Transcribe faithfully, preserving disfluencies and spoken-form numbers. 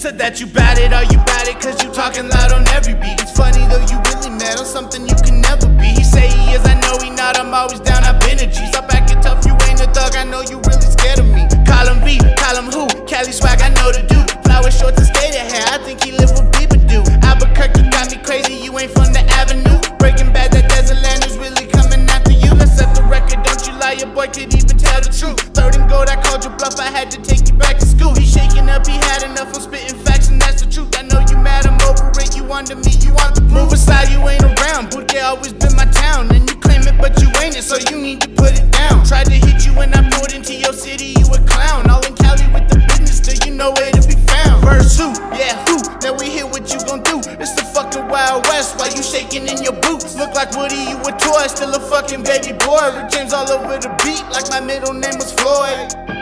Said that you bad it, are you bad it? Cause you talking loud on every beat. It's funny though, you really mad on something you can never be. He say he is, I know he not, I'm always down, I've been a G. Stop acting tough, you ain't a thug, I know you really scared of me. Call him V, call him who, Cali swag, I know the dude. Flower shorts and skater hair, I think he live with Bieber do. Albuquerque got me crazy, you ain't from the avenue. Breaking Bad, that desert land is really coming after you. Let's set the record, don't you lie, your boy could even tell the truth. Third and gold, I called your bluff, I had to take you back to school. He shaking up, he had enough, I'm spitting facts and that's the truth. I know you mad, I'm over it, you under me, you want the proof. Aside, you ain't around, Porque always been my town. And you claim it, but you ain't it, so you need to put it down. Tried to hit you when I pulled into your city, you a clown. All in Cali with the business, still you know where to be found. Verse who, yeah who, now we hear what you gon' do. It's the fucking Wild West, why you shaking in your boots? Look like Woody, you a toy, still a fucking baby boy. Rick James all over the beat, like my middle name was Floyd.